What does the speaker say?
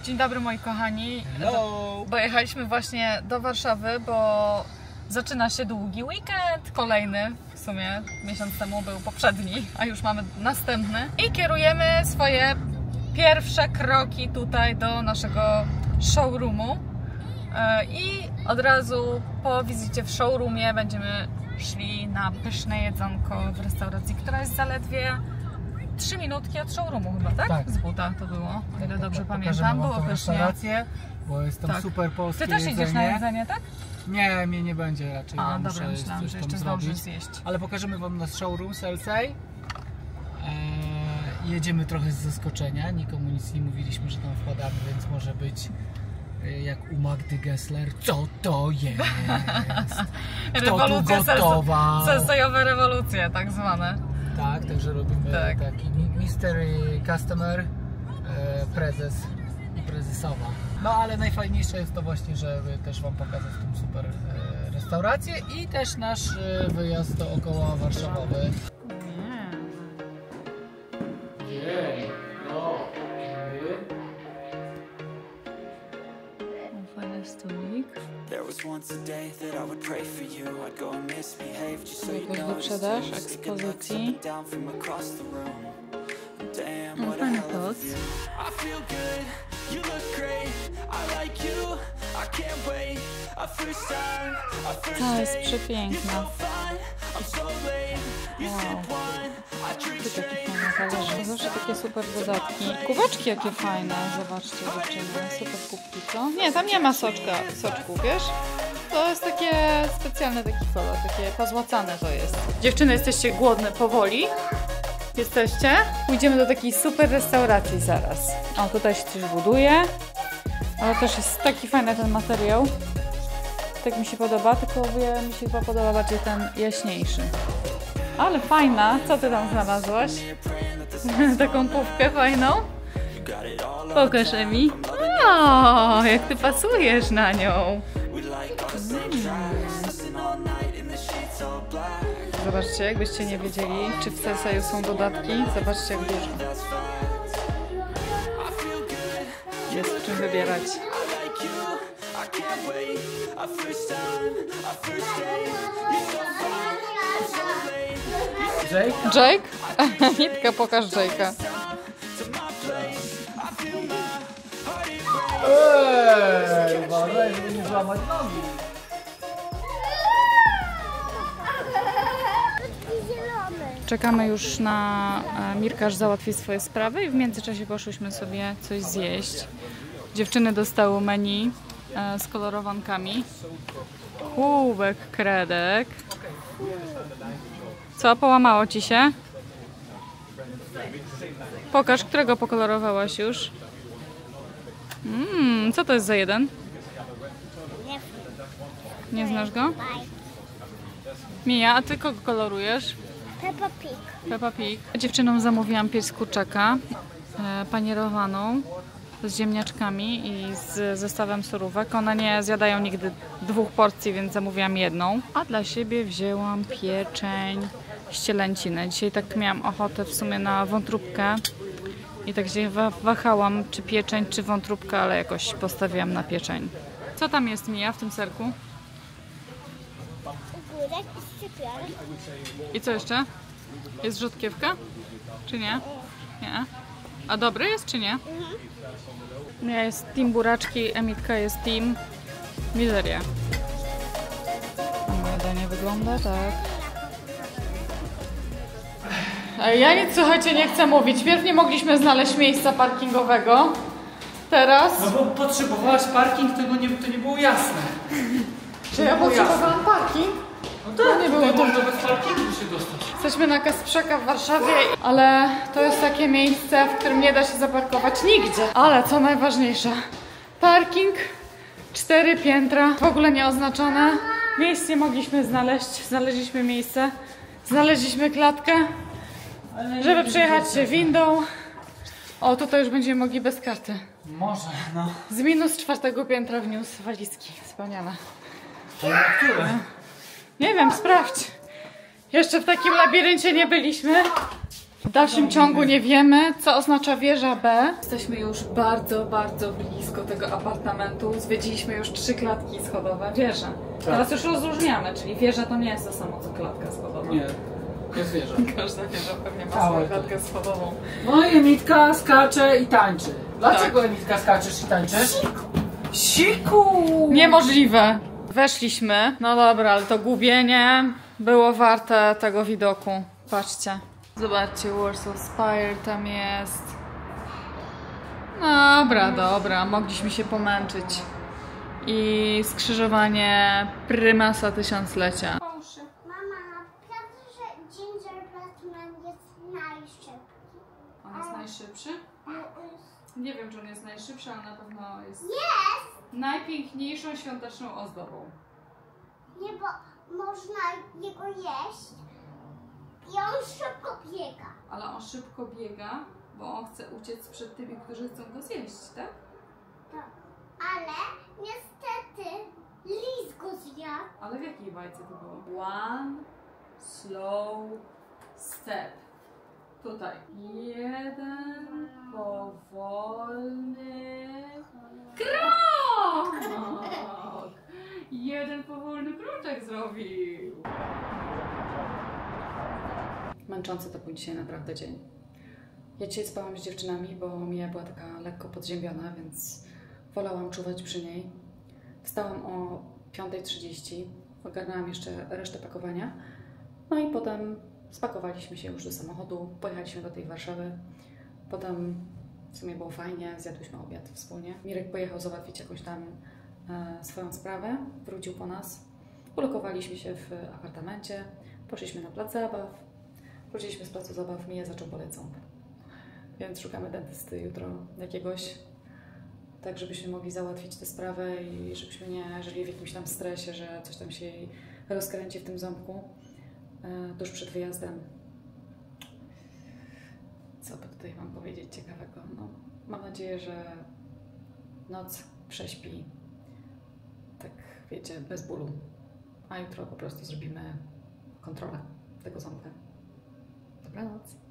Dzień dobry moi kochani. Hello. Bo jechaliśmy właśnie do Warszawy, bo zaczyna się długi weekend, kolejny. W sumie miesiąc temu był poprzedni, a już mamy następny. I kierujemy swoje pierwsze kroki tutaj do naszego showroomu. I od razu po wizycie w showroomie będziemy szli na pyszne jedzonko w restauracji, która jest zaledwie 3 minutki od showroomu chyba, tak? Tak. Z buta to było, o ile dobrze pamiętam. Było pysznie. Restaurację, bo jest tam super polskie jedzenie. Ty też idziesz na jedzenie, tak? Nie, mnie nie będzie raczej. A, dobra, myślałam, że jeszcze zdążysz zjeść. Ale pokażemy wam nasz showroom Selsey. Jedziemy trochę z zaskoczenia, nikomu nic nie mówiliśmy, że tam wpadamy, więc może być jak u Magdy Gessler. Co to jest? Kto tu gotowa? Selseyowe rewolucje tak zwane. Tak, także robimy taki mystery customer, prezes i prezesowa. No ale najfajniejsze jest to właśnie, żeby też wam pokazać tą super restaurację i też nasz wyjazd dookoła warszawowy. Wyprzedaż ekspozycji. Fajny kod. Ta jest przepiękna. Wow. Tu takie fajne talerze. Zawsze takie super dodatki. Kubeczki jakie fajne. Zobaczcie dziewczyny. Super kubki, co? Nie, tam nie ma soczku, wiesz? To jest takie specjalny taki kolor. Takie pozłacane to jest. Dziewczyny, jesteście głodne powoli? Jesteście? Pójdziemy do takiej super restauracji zaraz. O, tutaj się coś buduje. Ale też jest taki fajny ten materiał. Tak mi się podoba, tylko mi się chyba podoba bardziej ten jaśniejszy. Ale fajna. Co ty tam znalazłaś? Taką pufkę fajną? Pokaż, Emi. O, jak ty pasujesz na nią. Zobaczcie, jakbyście nie wiedzieli, czy w Selseyu są dodatki. Zobaczcie, jak dużo. Jest w czym wybierać. Jake? Jake? Nitka, pokaż Jake'a. Uważaj, żeby nie złamać nogi. Czekamy już na Mirka, aż załatwi swoje sprawy i w międzyczasie poszłyśmy sobie coś zjeść. Dziewczyny dostały menu z kolorowankami. Kubek kredek. Co, połamało ci się? Pokaż, którego pokolorowałaś już. Co to jest za jeden? Nie znasz go? Mija, a ty kogo kolorujesz? Peppa Pig. Peppa Pig. Dziewczynom zamówiłam pierś z kurczaka panierowaną z ziemniaczkami i z zestawem surówek. One nie zjadają nigdy 2 porcji, więc zamówiłam jedną. A dla siebie wzięłam pieczeń z cielęciny. Dzisiaj tak miałam ochotę w sumie na wątróbkę i tak się wahałam, czy pieczeń, czy wątróbka, ale jakoś postawiłam na pieczeń. Co tam jest, Mija, w tym serku? Ogórek i szczypiorek. I co jeszcze? Jest rzodkiewka? Czy nie? Nie. A dobry jest, czy nie? Ja jest team buraczki, Emitka jest team mizeria. A moje danie wygląda tak. Ja nic, słuchajcie, nie chcę mówić. Wpierw nie mogliśmy znaleźć miejsca parkingowego. Teraz... No bo potrzebowałaś parking, to nie było jasne. Czy ja potrzebowałam parking? No tak, nie było to. Można bez parkingu się dostać. Jesteśmy na Kasprzaka w Warszawie, ale to jest takie miejsce, w którym nie da się zaparkować nigdzie. Ale co najważniejsze, parking, 4 piętra, w ogóle nieoznaczone. Miejsc nie mogliśmy znaleźć, znaleźliśmy miejsce, znaleźliśmy klatkę, żeby przejechać się windą. O, tutaj już będziemy mogli bez karty. Może, no. Z minus 4 piętra wniósł walizki spełnione. To na które? Nie wiem, sprawdź. Jeszcze w takim labiryncie nie byliśmy. dalszym ciągu nie wiemy, co oznacza wieża B. Jesteśmy już bardzo, bardzo blisko tego apartamentu. Zwiedziliśmy już 3 klatki schodowe. Wieże. Teraz już rozróżniamy, czyli wieża to nie jest to samo, co klatka schodowa. Nie, jest wieża. Każda wieża pewnie ma swoją klatkę schodową. No i Emitka skacze i tańczy. Dlaczego Emitka skaczesz i tańczysz? Siku! Niemożliwe. Weszliśmy. No dobra, ale to gubienie było warte tego widoku. Patrzcie. Zobaczcie, Warsaw Spire tam jest. Dobra, dobra, mogliśmy się pomęczyć. I skrzyżowanie prymasa tysiąclecia. Mama, prawda, że gingerbread man jest najszybki? On jest najszybszy? Nie wiem, czy on jest najszybszy, ale na pewno jest najpiękniejszą świąteczną ozdobą. Nie, bo można jego jeść i on szybko biega. Ale on szybko biega, bo on chce uciec przed tymi, którzy chcą go zjeść, tak? Tak. Ale niestety lis go zjadł. Ale w jakiej bajce to było? One slow step. Tutaj. Jeden powolny krok! Jeden powolny kroczek zrobił. Męczący to był dzisiaj naprawdę dzień. Ja dzisiaj spałam z dziewczynami, bo Mija była taka lekko podziębiona, więc wolałam czuwać przy niej. Wstałam o 5:30, ogarnęłam jeszcze resztę pakowania, no i potem spakowaliśmy się już do samochodu, pojechaliśmy do tej Warszawy. Potem w sumie było fajnie, zjadłyśmy obiad wspólnie. Mirek pojechał załatwić jakąś tam swoją sprawę, wrócił po nas. Ulokowaliśmy się w apartamencie, poszliśmy na plac zabaw. Wróciliśmy z placu zabaw, Mija zaczął boleć ząb. Więc szukamy dentysty jutro jakiegoś, tak żebyśmy mogli załatwić tę sprawę i żebyśmy nie żyli w jakimś tam stresie, że coś tam się jej rozkręci w tym ząbku tuż przed wyjazdem. Co by tutaj mam powiedzieć ciekawego? No, mam nadzieję, że noc prześpi, tak wiecie, bez bólu, a jutro po prostu zrobimy kontrolę tego ząbka. Dobranoc.